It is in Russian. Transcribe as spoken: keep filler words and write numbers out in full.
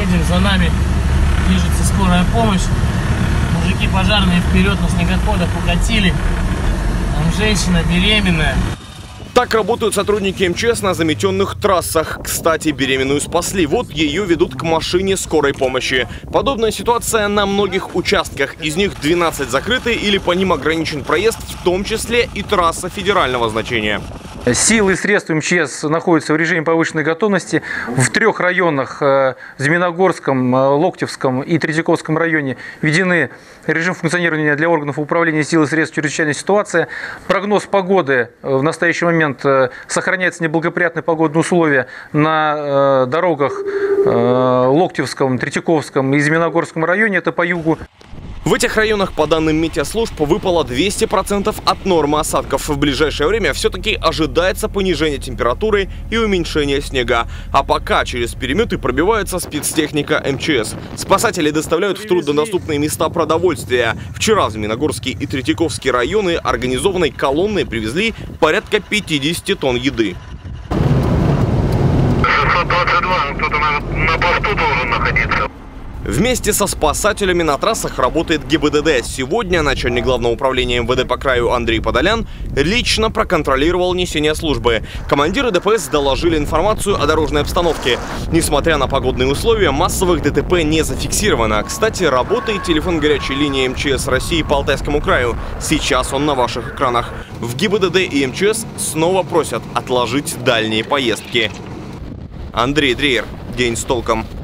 едем, за нами движется скорая помощь. Мужики пожарные вперед на снегоходах укатили. Там женщина беременная. Так работают сотрудники эм че эс на заметенных трассах. Кстати, беременную спасли. Вот ее ведут к машине скорой помощи. Подобная ситуация на многих участках. Из них двенадцать закрыты или по ним ограничен проезд, в том числе и трасса федерального значения. Силы и средства эм че эс находятся в режиме повышенной готовности. В трех районах, в Змеиногорском, Локтевском и Третьяковском районе, введены режим функционирования для органов управления сил и средств чрезвычайной ситуации. Прогноз погоды в настоящий момент: сохраняются неблагоприятные погодные условия на дорогах Локтевском, Третьяковском и Змеиногорском районе, это по югу. В этих районах, по данным метеослужб, выпало двести процентов от нормы осадков. В ближайшее время все-таки ожидается понижение температуры и уменьшение снега. А пока через переметы пробивается спецтехника эм че эс. Спасатели доставляют в труднодоступные места продовольствия. Вчера в Змеиногорский и Третьяковский районы организованной колонной привезли порядка пятидесяти тонн еды. шестьсот двадцать два, кто-то на, на посту должен находиться. Вместе со спасателями на трассах работает гэ бэ дэ дэ. Сегодня начальник главного управления эм вэ дэ по краю Андрей Подолян лично проконтролировал несение службы. Командиры дэ пэ эс доложили информацию о дорожной обстановке. Несмотря на погодные условия, массовых дэ тэ пэ не зафиксировано. Кстати, работает телефон горячей линии эм че эс России по Алтайскому краю. Сейчас он на ваших экранах. В гэ бэ дэ дэ и эм че эс снова просят отложить дальние поездки. Андрей Дрейер. День с толком.